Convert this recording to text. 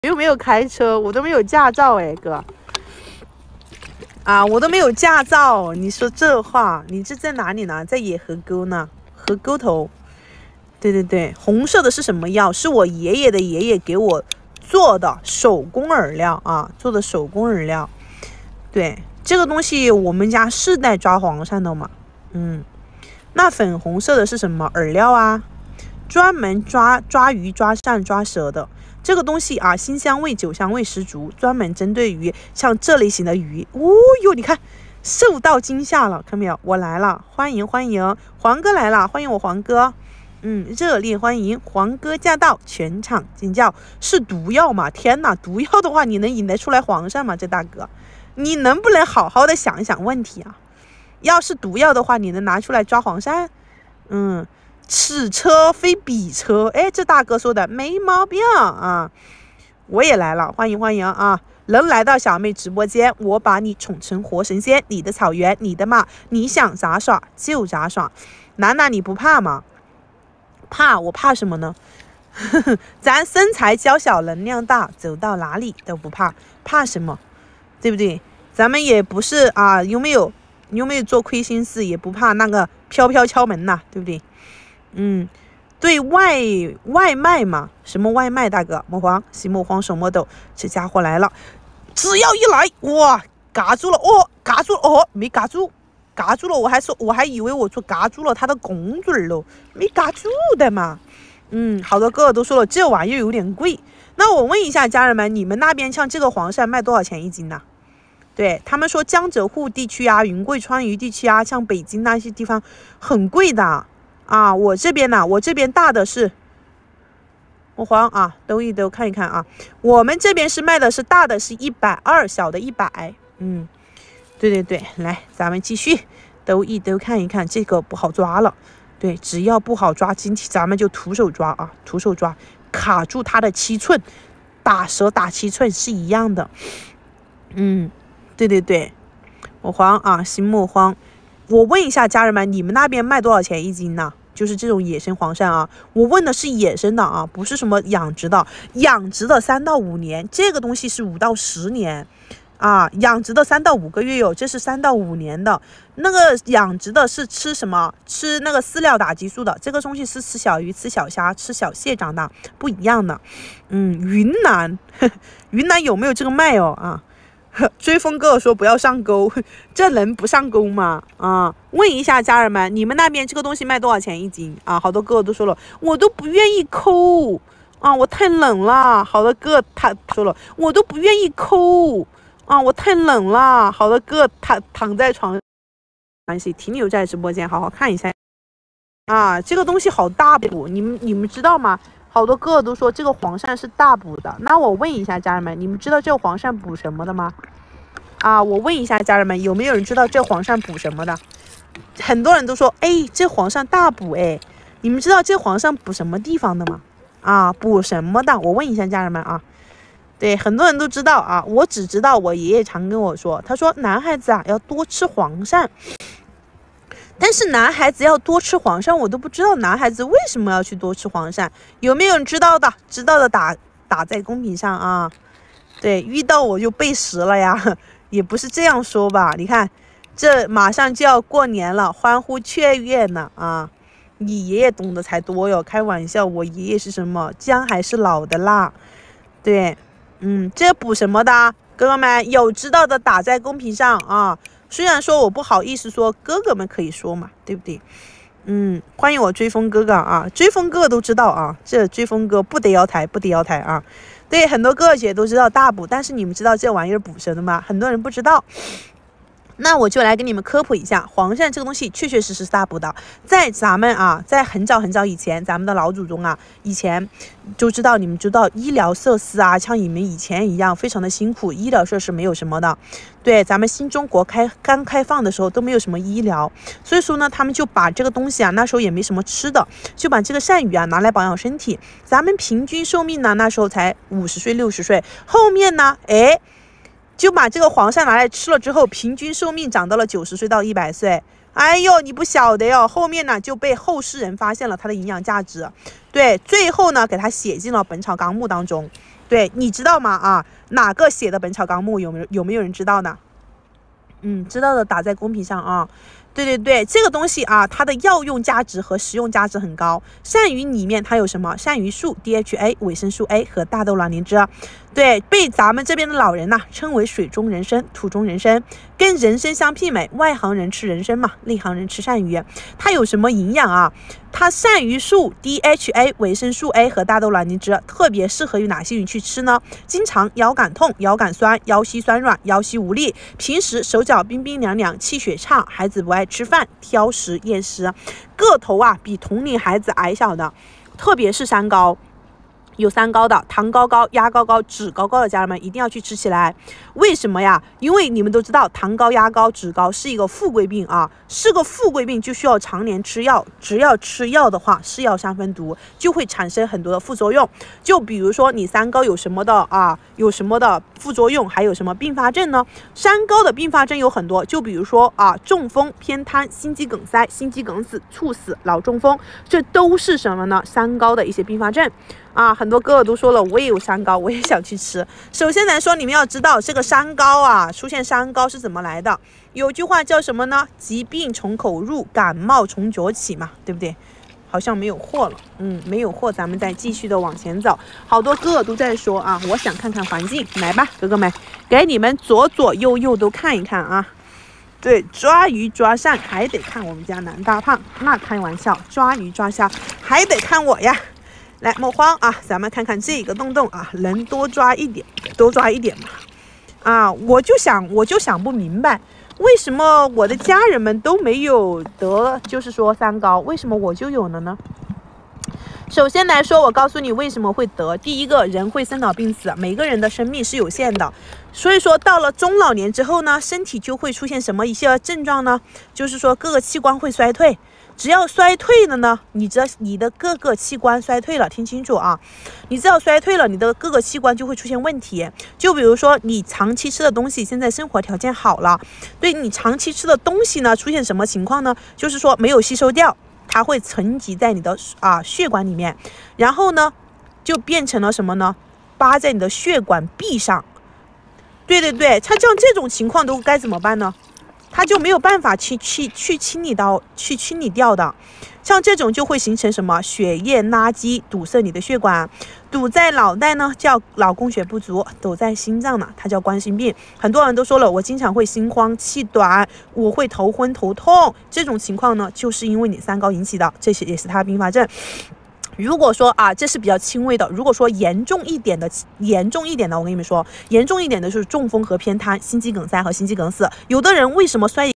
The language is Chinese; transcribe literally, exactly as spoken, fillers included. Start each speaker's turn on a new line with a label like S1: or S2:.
S1: 又没有开车，我都没有驾照哎，哥。啊，我都没有驾照，你说这话，你这在哪里呢？在野河沟呢，河沟头。对对对，红色的是什么药？是我爷爷的爷爷给我做的手工饵料啊，做的手工饵料。对，这个东西我们家是带抓黄鳝的嘛。嗯，那粉红色的是什么饵料啊？专门抓抓鱼、抓鳝、抓蛇的。这个东西啊，腥香味、酒香味十足，专门针对于像这类型的鱼。哦哟，你看，受到惊吓了，看没有？我来了，欢迎欢迎，黄哥来了，欢迎我黄哥。嗯，热烈欢迎黄哥驾到，全场尖叫。是毒药吗？天哪，毒药的话，你能引得出来黄鳝吗？这大哥，你能不能好好的想一想问题啊？要是毒药的话，你能拿出来抓黄鳝？嗯。此车非彼车，哎，这大哥说的没毛病啊！我也来了，欢迎欢迎啊！能来到小妹直播间，我把你宠成活神仙，你的草原，你的马，你想咋耍就咋耍。楠楠，你不怕吗？怕，我怕什么呢？咱身材娇小，能量大，走到哪里都不怕，怕什么？对不对？咱们也不是啊，有没有？有没有做亏心事？也不怕那个飘飘敲门呐、啊，对不对？嗯，对外外卖嘛，什么外卖？大哥，莫慌，西莫慌，手莫抖，这家伙来了，只要一来，哇，嘎住了，哦，嘎住了，哦，没嘎住，嘎住了，我还说，我还以为我说嘎住了他的拱嘴喽，没嘎住的嘛。嗯，好多哥哥都说了，这玩意有点贵。那我问一下家人们，你们那边像这个黄鳝卖多少钱一斤呢？对他们说，江浙沪地区啊，云贵川渝地区啊，像北京那些地方很贵的。啊，我这边呢、啊，我这边大的是，我黄啊，兜一兜看一看啊，我们这边是卖的是大的是一百二，小的一百，嗯，对对对，来，咱们继续兜一兜看一看，这个不好抓了，对，只要不好抓，今天咱们就徒手抓啊，徒手抓，卡住它的七寸，打蛇打七寸是一样的，嗯，对对对，我黄啊，心莫慌，我问一下家人们，你们那边卖多少钱一斤呢？就是这种野生黄鳝啊，我问的是野生的啊，不是什么养殖的。养殖的三到五年，这个东西是五到十年啊。养殖的三到五个月有，这是三到五年的。那个养殖的是吃什么？吃那个饲料打激素的。这个东西是吃小鱼、吃小虾、吃小蟹长大，不一样的。嗯，云南，呵呵云南有没有这个卖哦啊？追风哥说不要上钩，这能不上钩吗？啊，问一下家人们，你们那边这个东西卖多少钱一斤啊？好多哥哥都说了，我都不愿意抠啊，我太冷了。好多哥他说了，我都不愿意抠啊，我太冷了。好多哥他躺在床上，关系停留在直播间，好好看一下啊，这个东西好大补，你们你们知道吗？好多哥哥都说这个黄鳝是大补的，那我问一下家人们，你们知道这个黄鳝补什么的吗？啊，我问一下家人们，有没有人知道这黄鳝补什么的？很多人都说，哎，这黄鳝大补，哎，你们知道这黄鳝补什么地方的吗？啊，补什么的？我问一下家人们啊。对，很多人都知道啊，我只知道我爷爷常跟我说，他说男孩子啊要多吃黄鳝。但是男孩子要多吃黄鳝，我都不知道男孩子为什么要去多吃黄鳝，有没有人知道的？知道的打打在公屏上啊！对，遇到我就背时了呀，也不是这样说吧？你看，这马上就要过年了，欢呼雀跃呢啊！你爷爷懂得才多哟，开玩笑，我爷爷是什么？姜还是老的辣。对，嗯，这补什么的？哥哥们有知道的打在公屏上啊！虽然说我不好意思说，哥哥们可以说嘛，对不对？嗯，欢迎我追风哥哥啊，追风哥哥都知道啊，这追风哥不得摇台，不得摇台啊。对，很多哥哥姐都知道大补，但是你们知道这玩意儿补什么吗？很多人不知道。那我就来给你们科普一下，黄鳝这个东西确确实实是大补的。在咱们啊，在很早很早以前，咱们的老祖宗啊，以前就知道，你们知道医疗设施啊，像你们以前一样非常的辛苦，医疗设施没有什么的。对，咱们新中国开刚开放的时候都没有什么医疗，所以说呢，他们就把这个东西啊，那时候也没什么吃的，就把这个鳝鱼啊拿来保养身体。咱们平均寿命呢，那时候才五十岁六十岁，后面呢，哎。就把这个黄鳝拿来吃了之后，平均寿命长到了九十岁到一百岁。哎呦，你不晓得哟，后面呢就被后世人发现了它的营养价值，对，最后呢给它写进了《本草纲目》当中。 对，你知道吗？啊，哪个写的《本草纲目》？有没有有没有人知道呢？嗯，知道的打在公屏上啊。对对对，这个东西啊，它的药用价值和食用价值很高。鳝鱼里面它有什么？鳝鱼素、D H A、维生素 A 和大豆卵磷脂。对，被咱们这边的老人呐、啊、称为水中人参、土中人参，跟人参相媲美。外行人吃人参嘛，内行人吃鳝鱼。它有什么营养啊？它鳝鱼素、D H A、维生素 A 和大豆卵磷脂特别适合于哪些人去吃呢？经常腰杆痛、腰杆酸、腰膝酸软、腰膝无力，平时手脚冰冰凉凉、气血差，孩子不爱吃饭、挑食厌食，个头啊比同龄孩子矮小的，特别是三高。有三高的，糖高高、压高高、脂高高的家人们一定要去吃起来。为什么呀？因为你们都知道，糖高、压高、脂高是一个富贵病啊，是个富贵病就需要常年吃药。只要吃药的话，是药三分毒，就会产生很多的副作用。就比如说你三高有什么的啊？有什么的副作用？还有什么并发症呢？三高的并发症有很多，就比如说啊，中风、偏瘫、心肌梗塞、心肌梗死、猝死、脑中风，这都是什么呢？三高的一些并发症。啊，很多哥哥都说了，我也有三高，我也想去吃。首先来说，你们要知道这个三高啊，出现三高是怎么来的？有句话叫什么呢？疾病从口入，感冒从脚起嘛，对不对？好像没有货了，嗯，没有货，咱们再继续的往前走。好多哥哥都在说啊，我想看看环境，来吧，哥哥们，给你们左左右右都看一看啊。对，抓鱼抓鳝还得看我们家南大胖，那开玩笑，抓鱼抓虾还得看我呀。来，莫慌啊，咱们看看这个洞洞啊，能多抓一点，多抓一点嘛。啊，我就想，我就想不明白，为什么我的家人们都没有得，就是说三高，为什么我就有了呢？首先来说，我告诉你为什么会得。第一个，人会生老病死，每个人的生命是有限的，所以说到了中老年之后呢，身体就会出现什么一些症状呢？就是说各个器官会衰退。只要衰退了呢，你这你的各个器官衰退了，听清楚啊！你只要衰退了，你的各个器官就会出现问题。就比如说你长期吃的东西，现在生活条件好了，对你长期吃的东西呢，出现什么情况呢？就是说没有吸收掉，它会沉积在你的啊血管里面，然后呢，就变成了什么呢？扒在你的血管壁上。对对对，它像这种情况都该怎么办呢？它就没有办法去去去清理到去清理掉的，像这种就会形成什么血液垃圾，堵塞你的血管，堵在脑袋呢叫脑供血不足，堵在心脏呢它叫冠心病。很多人都说了，我经常会心慌气短，我会头昏头痛，这种情况呢就是因为你三高引起的，这些也是它的并发症。如果说啊，这是比较轻微的。如果说严重一点的，严重一点的，我跟你们说，严重一点的就是中风和偏瘫、心肌梗塞和心肌梗死。有的人为什么摔